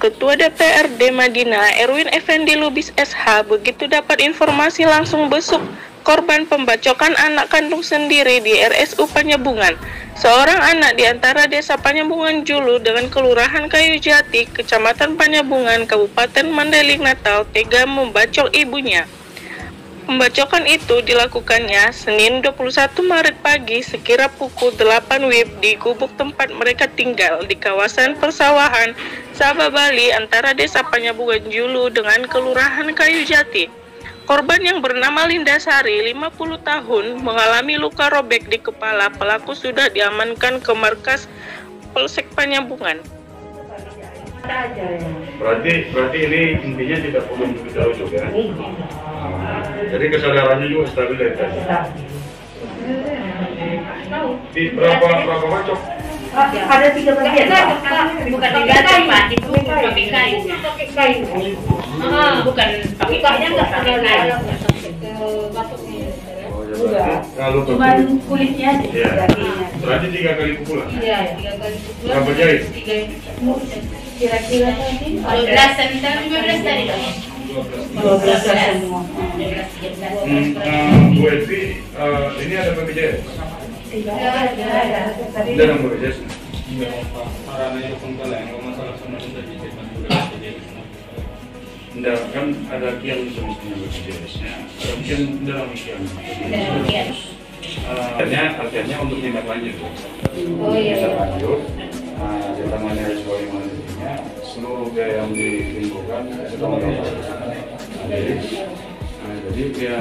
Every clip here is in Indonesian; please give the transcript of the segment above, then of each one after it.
Ketua DPRD Madinah Erwin Effendi Lubis SH begitu dapat informasi langsung besuk korban pembacokan anak kandung sendiri di RSU Panyabungan. Seorang anak di antara desa Panyabungan Julu dengan Kelurahan Kayu Jati, Kecamatan Panyabungan, Kabupaten Mandailing Natal, tega membacok ibunya. Pembacokan itu dilakukannya Senin 21 Maret pagi sekira pukul 8 WIB di gubuk tempat mereka tinggal di kawasan persawahan Sabah Bali antara desa Panyabungan Julu dengan Kelurahan Kayu Jati. Korban yang bernama Linda Sari, 50 tahun, mengalami luka robek di kepala. Pelaku sudah diamankan ke markas Polsek Panyabungan. Berarti ini intinya tidak perlu diketahui juga. Jadi kesadarannya juga stabil ya tadi. Di berapa bacok? Ada 3 bagian. Bukan diganti Pak, itu pakai kayu. Bukan pakai kayu, nggak pakai kayu. Kalau Cuman kulitnya aja. ya. Berarti 3 kali pukulan. Iya, 3 kali pukulan. Berapa jahit? Kira-kira tadi 12 tadi, 15 tadi dong. 12 semua. Bu Evi, ini ada BPJS? Tidak ada. Tadi Tidak ada BPJS? Tidak, kan ada kian semestinya BPJS-nya. Ada kian dalam kian. Artinya untuk tindak lanjut. Oh iya. Tindak lanjut. Ditangani oleh sebagaimana intinya, seluruh biaya yang ditimbulkan setanggung jawab. Jadi ya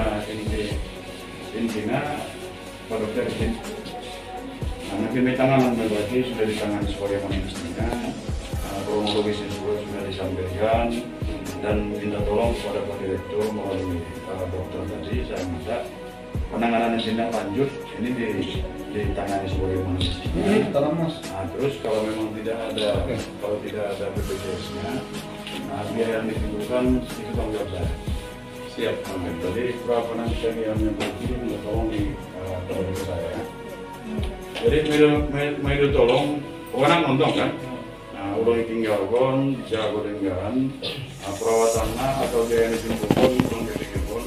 intinya Pak Dokter izin. Nanti tangan berarti sudah ditangani sebagaimana mestinya. Kronologisnya juga sudah disampaikan dan minta tolong kepada Pak Direktur melalui Pak Dokter tadi saya minta penanganan tindak lanjut ini ditangani sebagaimana mestinya. Terus kalau memang tidak ada BPJS-nya, biaya yang ditimbulkan itu tanggung jawab saya. Siap. Jadi berapa nanti saya yang berarti minta tolong di tolong ke saya. Jadi mau tolong, orang nonton kan? Ulang tinggal kon, jago dengan perawatannya atau biaya yang ditimbulkan, ulang ditimbulkan.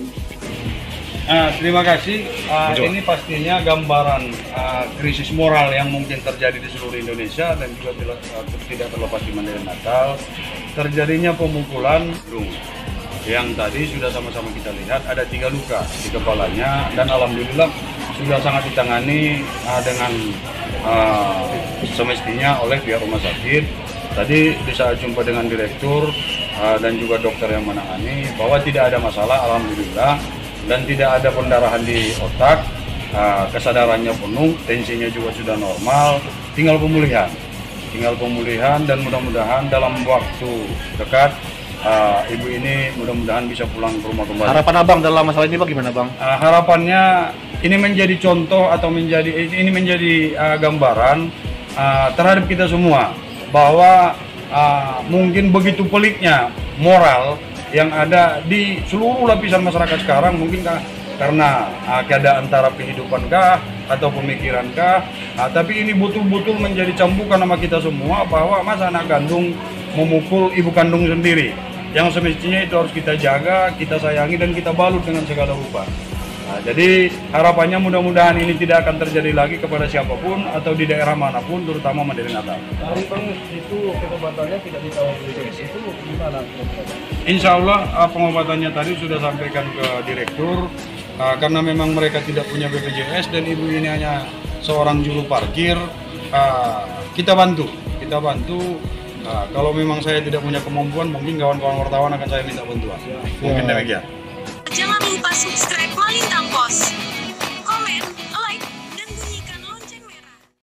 Terima kasih. Ini pastinya gambaran krisis moral yang mungkin terjadi di seluruh Indonesia dan juga tidak terlepas di Mandailing Natal. Terjadinya pemukulan yang tadi sudah sama-sama kita lihat ada 3 luka di kepalanya dan alhamdulillah sudah sangat ditangani dengan semestinya oleh pihak rumah sakit. Tadi bisa jumpa dengan direktur dan juga dokter yang menangani bahwa tidak ada masalah alhamdulillah. Dan tidak ada pendarahan di otak, kesadarannya penuh, tensinya juga sudah normal, tinggal pemulihan dan mudah-mudahan dalam waktu dekat ibu ini mudah-mudahan bisa pulang ke rumah kembali. Harapan abang dalam masalah ini bagaimana bang? Harapannya ini menjadi contoh atau menjadi gambaran terhadap kita semua bahwa mungkin begitu peliknya moral yang ada di seluruh lapisan masyarakat sekarang mungkin karena keadaan antara kehidupan kah atau pemikiran kah, tapi ini betul-betul menjadi cambukan sama kita semua bahwa masa anak kandung memukul ibu kandung sendiri yang semestinya itu harus kita jaga, kita sayangi dan kita balut dengan segala rupa. Jadi harapannya mudah-mudahan ini tidak akan terjadi lagi kepada siapapun atau di daerah manapun, terutama Mandailing Natal. Tadi bang itu pengobatannya tidak ditawar BPJS itu gimana? Insya Allah pengobatannya tadi sudah sampaikan ke direktur karena memang mereka tidak punya BPJS dan ibu ini hanya seorang juru parkir. Kita bantu. Kalau memang saya tidak punya kemampuan, mungkin kawan-kawan wartawan akan saya minta bantuan. Mungkin demikian. Jangan lupa subscribe Malintang Pos.